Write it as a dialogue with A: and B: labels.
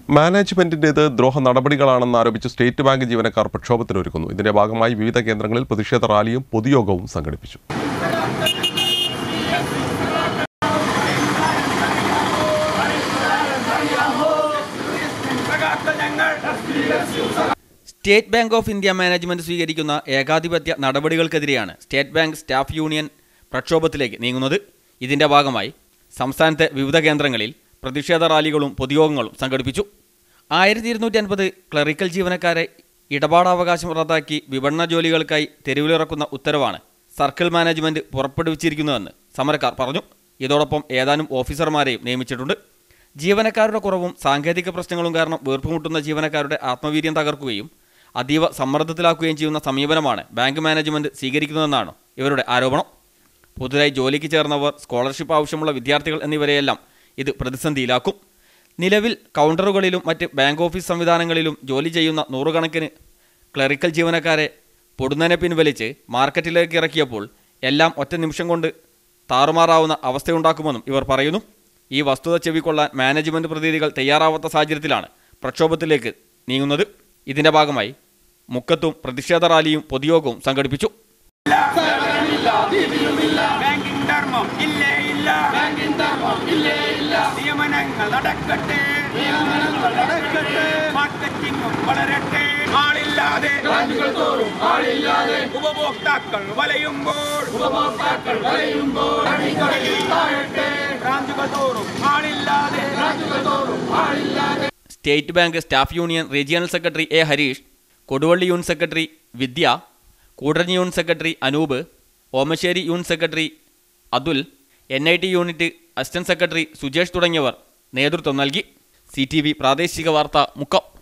A: മാനേജ്മെന്റിന്റേത് ദ്രോഹ നടപടികളാണെന്ന് ആരോപിച്ച് state bank ജീവനക്കാർ പ്രക്ഷോഭത്തിനൊരുങ്ങുന്നു. ഇതിന്റെ ഭാഗമായി വിവിധ കേന്ദ്രങ്ങളിൽ പ്രതിഷേധ റാലിയും പൊതുയോഗവും സംഘടിപ്പിച്ചു.
B: State Bank of India management സ്വീകരിക്കുന്ന ഏകാധിപത്യ നടപടികൾക്കെതിരെയാണ് സ്റ്റേറ്റ് ബാങ്ക് സ്റ്റാഫ് യൂണിയൻ പ്രക്ഷോഭത്തിലേക്ക് നീങ്ങുന്നത്. ഇതിന്റെ ഭാഗമായി സംസ്ഥാനത്തെ വിവിധ കേന്ദ്രങ്ങളിൽ പ്രതിഷേധ റാലികളും പൊതുയോഗങ്ങളും സംഘടിപ്പിച്ചു. 1250 ക്ലറിക്കൽ ജീവനക്കാരെ ഇടപാടാവകാശം റദ്ദാക്കി വിപണന ജോലികൾക്കായി തെരുവിലിറക്കുന്ന ഉത്തരവാണ് സർക്കിൾ മാനേജ്മെന്റ് പുറപ്പെടുവിച്ചിരിക്കുന്നതെന്ന് സമരക്കാർ പറഞ്ഞു. ഇതോടൊപ്പം ഏതാനും ഓഫീസർമാരെയും നിയമിച്ചിട്ടുണ്ട്. ജീവനക്കാരുടെ കുറവും സാങ്കേതിക പ്രശ്നങ്ങളും കാരണം വീർപ്പുമുട്ടുന്ന ജീവനക്കാരുടെ ആത്മവീര്യം തകർക്കുകയും അതീവ സമ്മർദ്ദത്തിലാക്കുകയും ചെയ്യുന്ന സമീപനമാണ് ബാങ്ക് മാനേജ്മെന്റ് സ്വീകരിക്കുന്നതെന്നാണ് ഇവരുടെ ആരോപണം. പുതുതായി ജോലിക്ക് ചേർന്നവർ, സ്കോളർഷിപ്പ് ആവശ്യമുള്ള വിദ്യാർത്ഥികൾ എന്നിവരെയെല്ലാം ഇത് പ്രതിസന്ധിയിലാക്കും. നിലവിൽ കൗണ്ടറുകളിലും മറ്റ് ബാങ്ക് ഓഫീസ് സംവിധാനങ്ങളിലും ജോലി ചെയ്യുന്ന നൂറുകണക്കിന് ക്ലറിക്കൽ ജീവനക്കാരെ പൊടുന്നനെ പിൻവലിച്ച് മാർക്കറ്റിലേക്ക് ഇറക്കിയപ്പോൾ എല്ലാം ഒറ്റ നിമിഷം കൊണ്ട് താറുമാറാവുന്ന അവസ്ഥയുണ്ടാക്കുമെന്നും ഇവർ പറയുന്നു. ഈ വസ്തുത ചെവിക്കൊള്ളാൻ മാനേജ്മെന്റ് പ്രതിനിധികൾ തയ്യാറാവാത്ത സാഹചര്യത്തിലാണ് പ്രക്ഷോഭത്തിലേക്ക് നീങ്ങുന്നത്. ഇതിന്റെ ഭാഗമായി മുക്കത്തും പ്രതിഷേധ റാലിയും പൊതുയോഗവും സംഘടിപ്പിച്ചു.
C: ഉപഭോക്താക്കൾ വലയുമ്പോൾ
B: State Bank staff union regional secretary A Harish, Koduvally unit secretary Vidya, Koodaranji unit secretary Anoop, Omassery unit secretary Athul, NIT unit assistant secretary Sujesh തുടങ്ങിയവർ നേതൃത്വം നൽകി. CTV പ്രാദേശിക വാർത്ത മുക്കം.